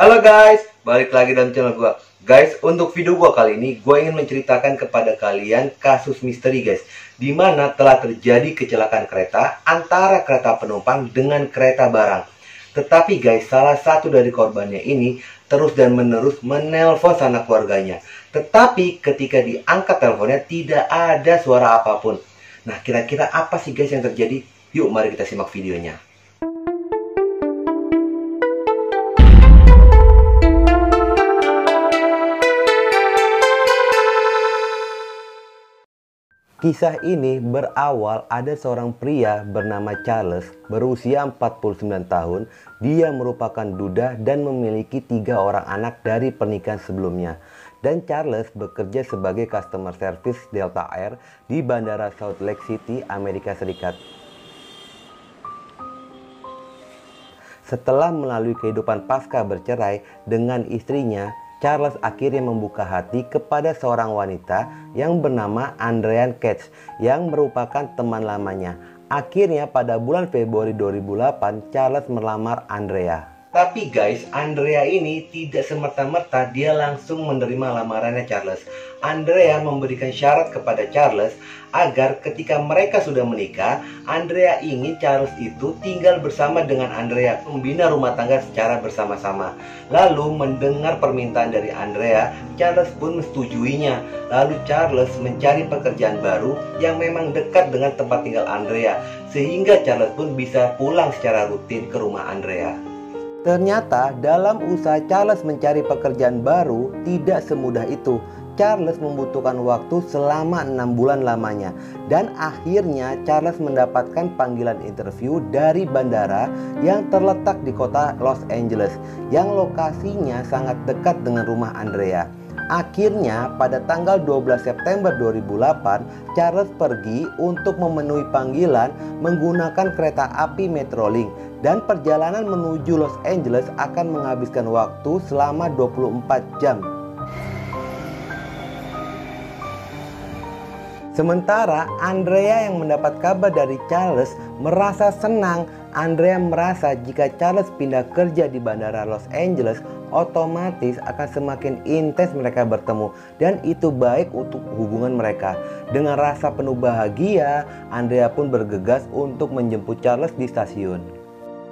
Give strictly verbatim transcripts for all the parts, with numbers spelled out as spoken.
Halo guys, balik lagi dalam channel gua. Guys, untuk video gua kali ini, gua ingin menceritakan kepada kalian kasus misteri guys, di mana telah terjadi kecelakaan kereta antara kereta penumpang dengan kereta barang. Tetapi guys, salah satu dari korbannya ini terus dan menerus menelpon sanak keluarganya. Tetapi ketika diangkat teleponnya tidak ada suara apapun. Nah, kira-kira apa sih guys yang terjadi? Yuk, mari kita simak videonya. Kisah ini berawal ada seorang pria bernama Charles berusia empat puluh sembilan tahun. Dia merupakan duda dan memiliki tiga orang anak dari pernikahan sebelumnya. Dan Charles bekerja sebagai customer service Delta Air di Bandara Salt Lake City, Amerika Serikat. Setelah melalui kehidupan pasca bercerai dengan istrinya, Charles akhirnya membuka hati kepada seorang wanita yang bernama Andrea Katz yang merupakan teman lamanya. Akhirnya pada bulan Februari dua ribu delapan, Charles melamar Andrea. Tapi guys, Andrea ini tidak semerta-merta dia langsung menerima lamarannya Charles. Andrea memberikan syarat kepada Charles agar ketika mereka sudah menikah, Andrea ingin Charles itu tinggal bersama dengan Andrea, membina rumah tangga secara bersama-sama. Lalu mendengar permintaan dari Andrea, Charles pun menyetujui-nya. Lalu Charles mencari pekerjaan baru yang memang dekat dengan tempat tinggal Andrea, sehingga Charles pun bisa pulang secara rutin ke rumah Andrea. Ternyata dalam usaha Charles mencari pekerjaan baru tidak semudah itu. Charles membutuhkan waktu selama enam bulan lamanya. Dan akhirnya Charles mendapatkan panggilan interview dari bandara yang terletak di kota Los Angeles, yang lokasinya sangat dekat dengan rumah Andrea. Akhirnya pada tanggal dua belas September dua ribu delapan, Charles pergi untuk memenuhi panggilan menggunakan kereta api Metrolink. Dan perjalanan menuju Los Angeles akan menghabiskan waktu selama dua puluh empat jam. Sementara Andrea yang mendapat kabar dari Charles merasa senang. Andrea merasa jika Charles pindah kerja di bandara Los Angeles, otomatis akan semakin intens mereka bertemu, dan itu baik untuk hubungan mereka. Dengan rasa penuh bahagia, Andrea pun bergegas untuk menjemput Charles di stasiun.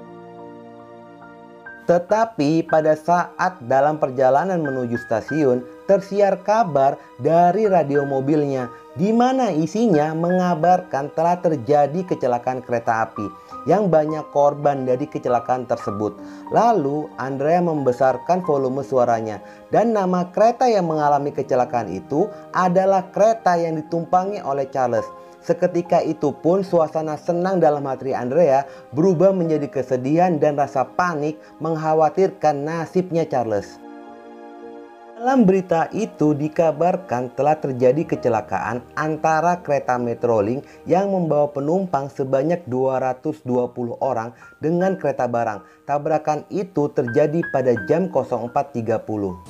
Tetapi pada saat dalam perjalanan menuju stasiun, tersiar kabar dari radio mobilnya, di mana isinya mengabarkan telah terjadi kecelakaan kereta api yang banyak korban dari kecelakaan tersebut. Lalu Andrea membesarkan volume suaranya, dan nama kereta yang mengalami kecelakaan itu adalah kereta yang ditumpangi oleh Charles. Seketika itu pun suasana senang dalam hati Andrea berubah menjadi kesedihan dan rasa panik mengkhawatirkan nasibnya Charles. Dalam berita itu dikabarkan telah terjadi kecelakaan antara kereta Metrolink yang membawa penumpang sebanyak dua ratus dua puluh orang dengan kereta barang. Tabrakan itu terjadi pada jam empat tiga puluh.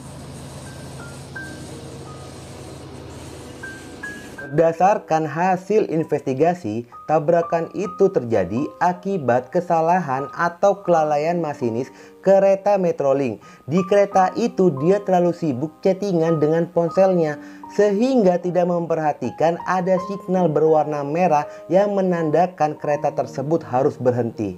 Berdasarkan hasil investigasi, tabrakan itu terjadi akibat kesalahan atau kelalaian masinis kereta Metrolink. Di kereta itu dia terlalu sibuk chattingan dengan ponselnya, sehingga tidak memperhatikan ada signal berwarna merah yang menandakan kereta tersebut harus berhenti.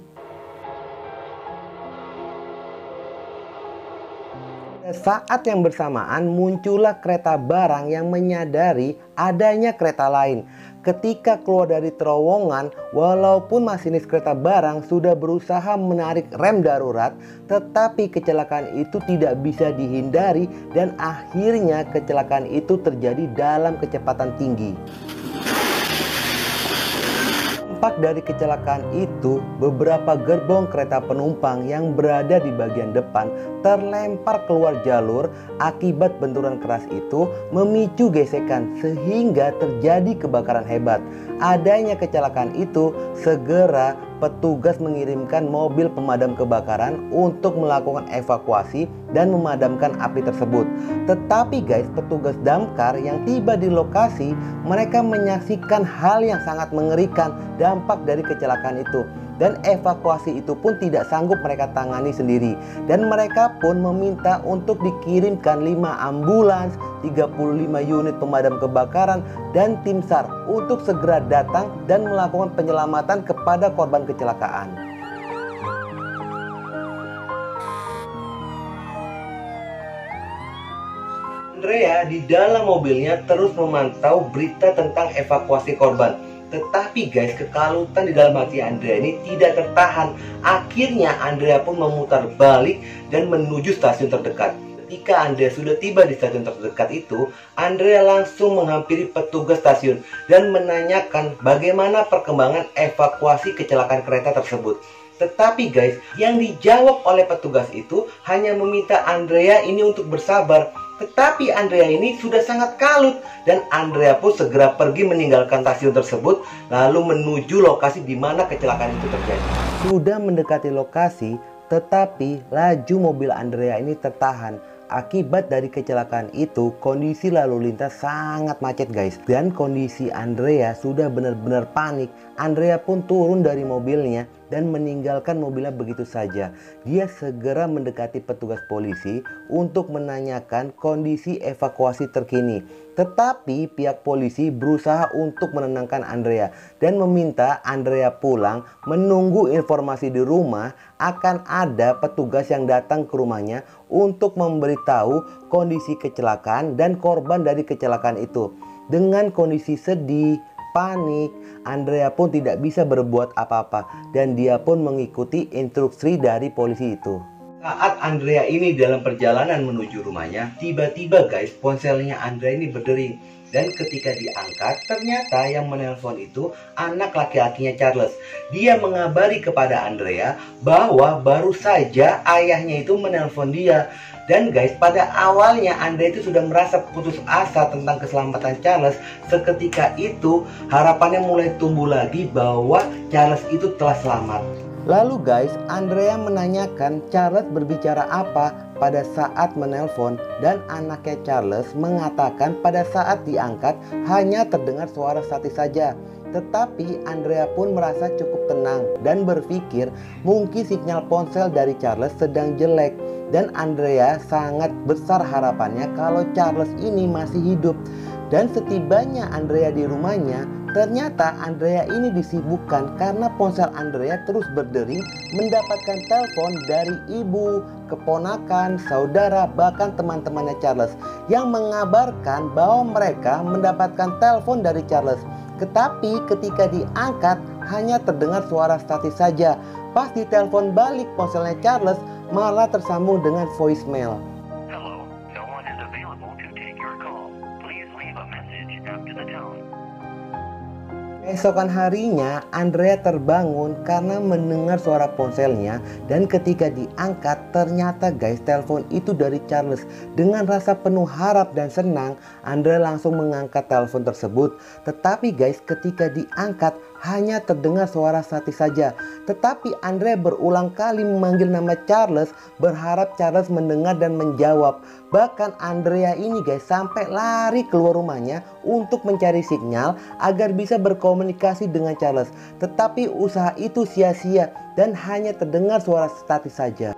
Saat yang bersamaan muncullah kereta barang yang menyadari adanya kereta lain. Ketika keluar dari terowongan, walaupun masinis kereta barang sudah berusaha menarik rem darurat, tetapi kecelakaan itu tidak bisa dihindari dan akhirnya kecelakaan itu terjadi dalam kecepatan tinggi. Dampak dari kecelakaan itu, beberapa gerbong kereta penumpang yang berada di bagian depan terlempar keluar jalur. Akibat benturan keras itu memicu gesekan sehingga terjadi kebakaran hebat. Adanya kecelakaan itu, segera petugas mengirimkan mobil pemadam kebakaran untuk melakukan evakuasi dan memadamkan api tersebut. Tetapi guys, petugas damkar yang tiba di lokasi, mereka menyaksikan hal yang sangat mengerikan dampak dari kecelakaan itu. dan evakuasi itu pun tidak sanggup mereka tangani sendiri. Dan mereka pun meminta untuk dikirimkan lima ambulans, tiga puluh lima unit pemadam kebakaran, dan tim SAR untuk segera datang dan melakukan penyelamatan kepada korban kecelakaan. Andrea di dalam mobilnya terus memantau berita tentang evakuasi korban. Tetapi guys, kekalutan di dalam hati Andrea ini tidak tertahan. Akhirnya Andrea pun memutar balik dan menuju stasiun terdekat. Ketika Andrea sudah tiba di stasiun terdekat itu, Andrea langsung menghampiri petugas stasiun dan menanyakan bagaimana perkembangan evakuasi kecelakaan kereta tersebut. Tetapi guys, yang dijawab oleh petugas itu hanya meminta Andrea ini untuk bersabar. Tetapi Andrea ini sudah sangat kalut dan Andrea pun segera pergi meninggalkan stasiun tersebut lalu menuju lokasi di mana kecelakaan itu terjadi. Sudah mendekati lokasi, tetapi laju mobil Andrea ini tertahan. Akibat dari kecelakaan itu, kondisi lalu lintas sangat macet guys. Dan kondisi Andrea sudah benar-benar panik. Andrea pun turun dari mobilnya dan meninggalkan mobilnya begitu saja. Dia segera mendekati petugas polisi untuk menanyakan kondisi evakuasi terkini. Tetapi pihak polisi berusaha untuk menenangkan Andrea dan meminta Andrea pulang, menunggu informasi di rumah akan ada petugas yang datang ke rumahnya untuk memberitahu kondisi kecelakaan dan korban dari kecelakaan itu. Dengan kondisi sedih, panik, Andrea pun tidak bisa berbuat apa-apa dan dia pun mengikuti instruksi dari polisi itu. Saat Andrea ini dalam perjalanan menuju rumahnya, tiba-tiba guys, ponselnya Andrea ini berdering. Dan ketika diangkat, ternyata yang menelpon itu anak laki-lakinya Charles. Dia mengabari kepada Andrea bahwa baru saja ayahnya itu menelpon dia. Dan guys, pada awalnya Andrea itu sudah merasa putus asa tentang keselamatan Charles. Seketika itu harapannya mulai tumbuh lagi bahwa Charles itu telah selamat. Lalu guys, Andrea menanyakan Charles berbicara apa pada saat menelpon dan anaknya Charles mengatakan pada saat diangkat hanya terdengar suara statis saja. Tetapi Andrea pun merasa cukup tenang dan berpikir mungkin sinyal ponsel dari Charles sedang jelek. Dan Andrea sangat besar harapannya kalau Charles ini masih hidup. Dan setibanya Andrea di rumahnya, ternyata Andrea ini disibukkan karena ponsel Andrea terus berdering mendapatkan telepon dari ibu, keponakan, saudara, bahkan teman-temannya Charles yang mengabarkan bahwa mereka mendapatkan telepon dari Charles. Tetapi ketika diangkat hanya terdengar suara statis saja. Pas ditelepon balik ponselnya Charles malah tersambung dengan voicemail. Esokan harinya, Andrea terbangun karena mendengar suara ponselnya dan ketika diangkat ternyata guys telepon itu dari Charles. Dengan rasa penuh harap dan senang, Andrea langsung mengangkat telepon tersebut. Tetapi guys ketika diangkat hanya terdengar suara statis saja. Tetapi Andrea berulang kali memanggil nama Charles berharap Charles mendengar dan menjawab. Bahkan Andrea ini guys sampai lari keluar rumahnya untuk mencari sinyal agar bisa berkomunikasi dengan Charles. Tetapi usaha itu sia-sia dan hanya terdengar suara statis saja.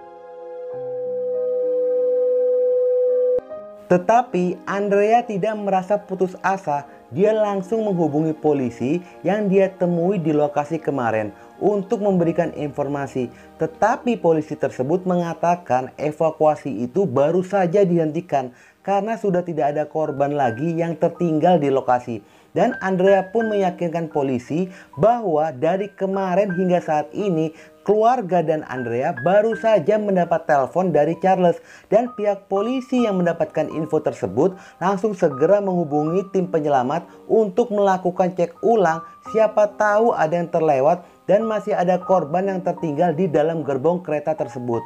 Tetapi Andrea tidak merasa putus asa. Dia langsung menghubungi polisi yang dia temui di lokasi kemarin untuk memberikan informasi. Tetapi polisi tersebut mengatakan evakuasi itu baru saja dihentikan karena sudah tidak ada korban lagi yang tertinggal di lokasi. Dan Andrea pun meyakinkan polisi bahwa dari kemarin hingga saat ini keluarga dan Andrea baru saja mendapat telepon dari Charles. Dan pihak polisi yang mendapatkan info tersebut langsung segera menghubungi tim penyelamat untuk melakukan cek ulang. Siapa tahu ada yang terlewat dan masih ada korban yang tertinggal di dalam gerbong kereta tersebut.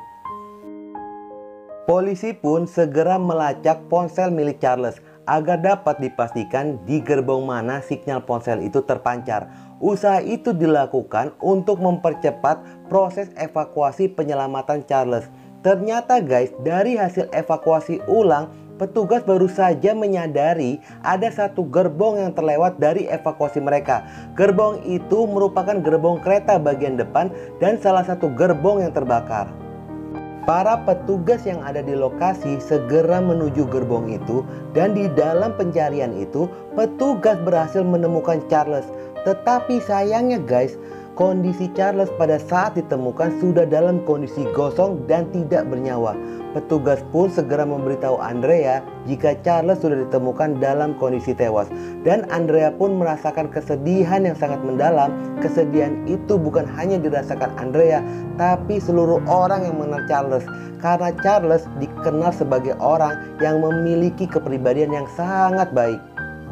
Polisi pun segera melacak ponsel milik Charles agar dapat dipastikan di gerbong mana sinyal ponsel itu terpancar. Usaha itu dilakukan untuk mempercepat proses evakuasi penyelamatan Charles. Ternyata guys, dari hasil evakuasi ulang, petugas baru saja menyadari ada satu gerbong yang terlewat dari evakuasi mereka. Gerbong itu merupakan gerbong kereta bagian depan dan salah satu gerbong yang terbakar. Para petugas yang ada di lokasi segera menuju gerbong itu, dan di dalam pencarian itu petugas berhasil menemukan Charles. Tetapi sayangnya guys, kondisi Charles pada saat ditemukan sudah dalam kondisi gosong dan tidak bernyawa. Petugas pun segera memberitahu Andrea jika Charles sudah ditemukan dalam kondisi tewas. Dan Andrea pun merasakan kesedihan yang sangat mendalam. Kesedihan itu bukan hanya dirasakan Andrea, tapi seluruh orang yang mengenal Charles. Karena Charles dikenal sebagai orang yang memiliki kepribadian yang sangat baik.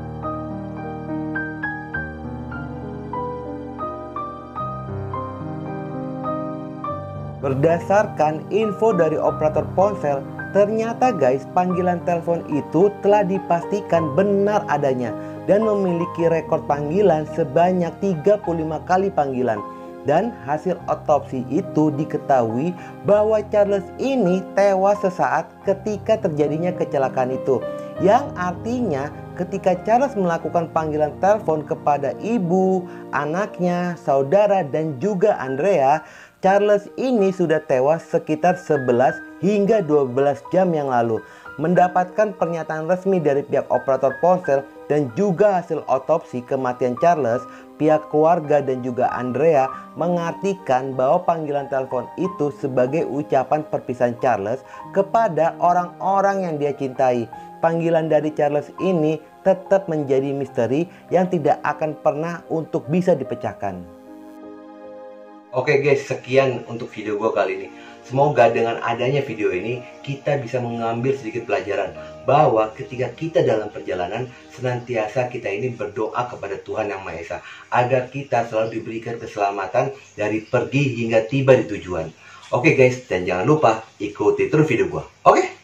Berdasarkan info dari operator ponsel, ternyata guys, panggilan telepon itu telah dipastikan benar adanya dan memiliki rekor panggilan sebanyak tiga puluh lima kali panggilan. Dan hasil otopsi itu diketahui bahwa Charles ini tewas sesaat ketika terjadinya kecelakaan itu. Yang artinya ketika Charles melakukan panggilan telepon kepada ibu, anaknya, saudara, dan juga Andrea, Charles ini sudah tewas sekitar sebelas hingga dua belas jam yang lalu. Mendapatkan pernyataan resmi dari pihak operator ponsel dan juga hasil otopsi kematian Charles, pihak keluarga dan juga Andrea mengartikan bahwa panggilan telepon itu sebagai ucapan perpisahan Charles kepada orang-orang yang dia cintai. Panggilan dari Charles ini tetap menjadi misteri yang tidak akan pernah untuk bisa dipecahkan. Oke guys, sekian untuk video gue kali ini. Semoga dengan adanya video ini kita bisa mengambil sedikit pelajaran bahwa ketika kita dalam perjalanan, senantiasa kita ini berdoa kepada Tuhan Yang Maha Esa agar kita selalu diberikan keselamatan dari pergi hingga tiba di tujuan. Oke guys, dan jangan lupa ikuti terus video gue. Oke?